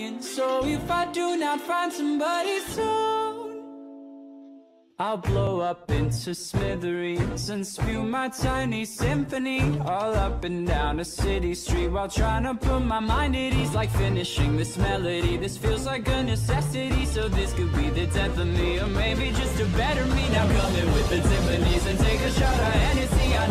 So if I do not find somebody soon, I'll blow up into smithereens and spew my tiny symphony all up and down a city street, while trying to put my mind at ease, like finishing this melody. This feels like a necessity, so this could be the death of me, or maybe just a better me. Now come in with the timpanis and take a shot of Hennessy.